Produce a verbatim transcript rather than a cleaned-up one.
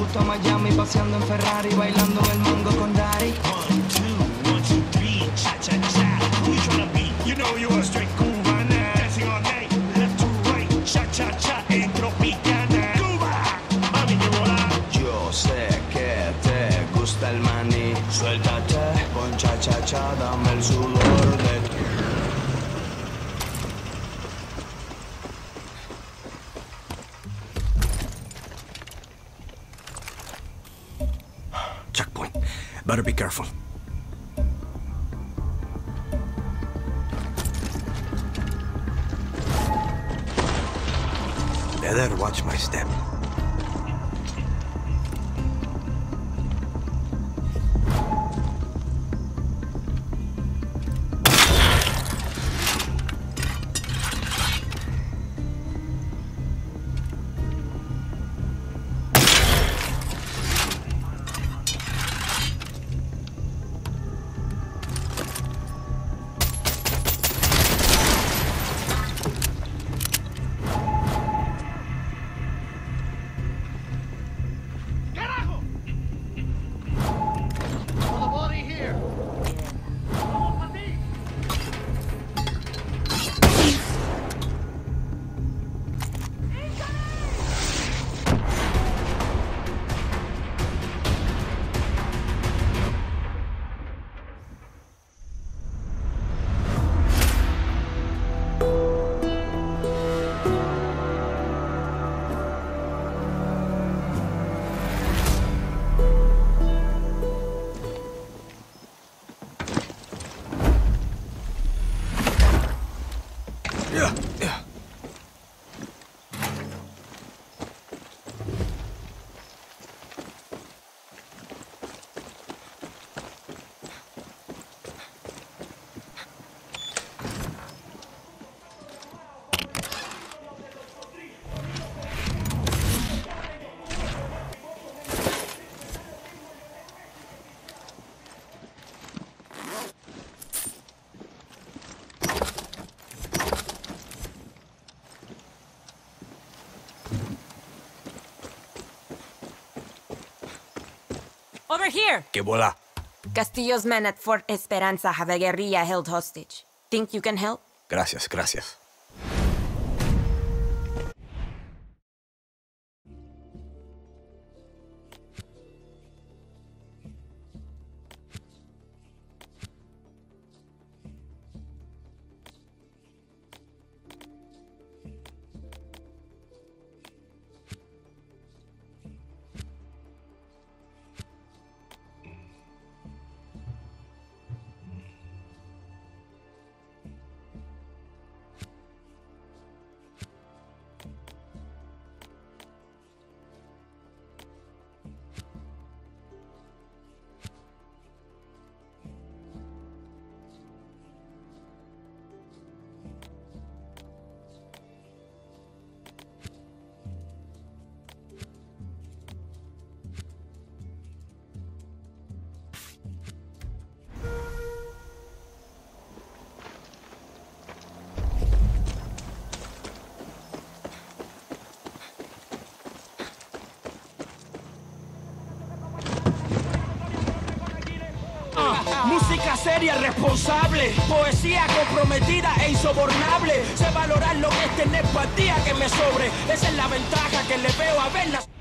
gusto a Miami, paseando en Ferrari, bailando en el mango con Daddy. One, two, one, two, three, cha, cha, cha. Who you tryna be? You know you are straight cubana. Dancing all night, left to right, cha, cha, cha, en Tropicana. Cuba, mami, que volar. Yo sé que te gusta el maní. Suéltate con cha, cha, cha, dame el sudor de ti. Checkpoint. Better be careful. Better watch my step. Yeah, yeah. Over here! Que bola. Castillo's men at Fort Esperanza have a guerrilla held hostage. Think you can help? Gracias, gracias. Música seria, responsable, poesía comprometida e insobornable. Sé valorar lo que es tener empatía que me sobre. Esa es la ventaja que le veo a verlas.